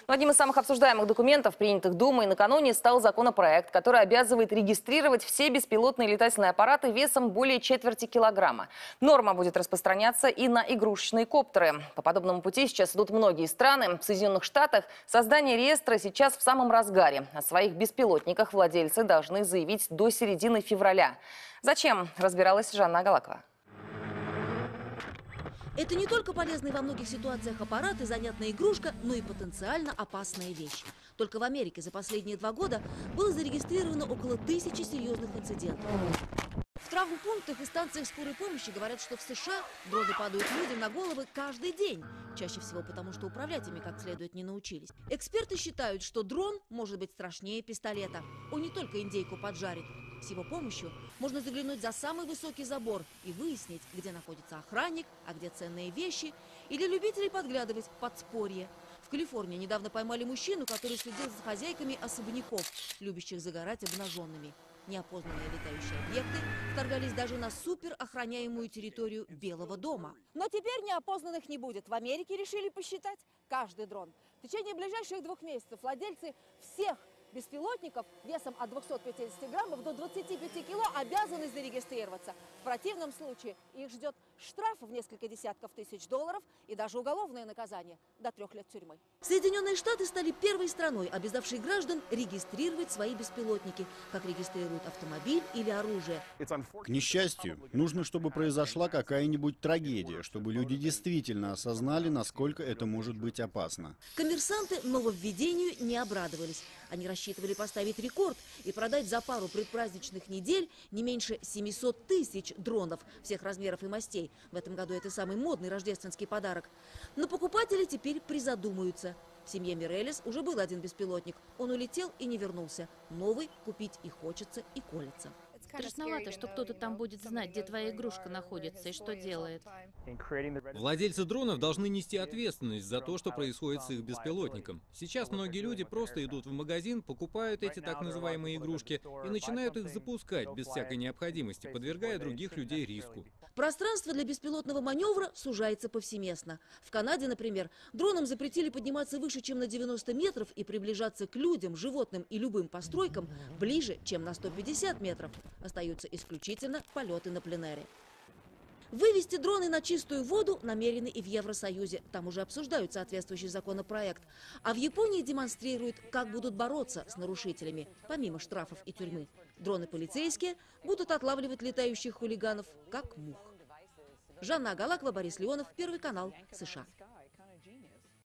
Одним из самых обсуждаемых документов, принятых Думой накануне, стал законопроект, который обязывает регистрировать все беспилотные летательные аппараты весом более четверти килограмма. Норма будет распространяться и на игрушечные коптеры. По подобному пути сейчас идут многие страны. В Соединенных Штатах создание реестра сейчас в самом разгаре. О своих беспилотниках владельцы должны заявить до середины февраля. Зачем? Разбиралась Жанна Агалакова. Это не только полезный во многих ситуациях аппарат и занятная игрушка, но и потенциально опасная вещь. Только в Америке за последние 2 года было зарегистрировано около 1000 серьезных инцидентов. В травмпунктах и станциях скорой помощи говорят, что в США дроны падают людям на головы каждый день. Чаще всего потому, что управлять ими как следует не научились. Эксперты считают, что дрон может быть страшнее пистолета. Он не только индейку поджарит. С его помощью можно заглянуть за самый высокий забор и выяснить, где находится охранник, а где ценные вещи, или любителей подглядывать подспорье. В Калифорнии недавно поймали мужчину, который следил за хозяйками особняков, любящих загорать обнаженными. Неопознанные летающие объекты вторгались даже на суперохраняемую территорию Белого дома. Но теперь неопознанных не будет. В Америке решили посчитать каждый дрон. В течение ближайших 2 месяцев владельцы всех беспилотников весом от 250 граммов до 25 кило обязаны зарегистрироваться. В противном случае их ждет штраф в несколько десятков тысяч долларов и даже уголовное наказание до 3 лет тюрьмы. Соединенные Штаты стали первой страной, обязавшей граждан регистрировать свои беспилотники, как регистрируют автомобиль или оружие. К несчастью, нужно, чтобы произошла какая-нибудь трагедия, чтобы люди действительно осознали, насколько это может быть опасно. Коммерсанты нововведению не обрадовались. Они рассчитывали поставить рекорд и продать за пару предпраздничных недель не меньше 700 тысяч дронов всех размеров и мастей. В этом году это самый модный рождественский подарок. Но покупатели теперь призадумаются. В семье Мирелес уже был один беспилотник. Он улетел и не вернулся. Новый купить и хочется, и колется. Страшновато, что кто-то там будет знать, где твоя игрушка находится и что делает. Владельцы дронов должны нести ответственность за то, что происходит с их беспилотником. Сейчас многие люди просто идут в магазин, покупают эти так называемые игрушки и начинают их запускать без всякой необходимости, подвергая других людей риску. Пространство для беспилотного маневра сужается повсеместно. В Канаде, например, дронам запретили подниматься выше, чем на 90 метров и приближаться к людям, животным и любым постройкам ближе, чем на 150 метров. Остаются исключительно полеты на пленэре. Вывести дроны на чистую воду намерены и в Евросоюзе. Там уже обсуждают соответствующий законопроект. А в Японии демонстрируют, как будут бороться с нарушителями, помимо штрафов и тюрьмы. Дроны полицейские будут отлавливать летающих хулиганов, как мух. Жанна Агалакова, Борис Леонов, Первый канал, США.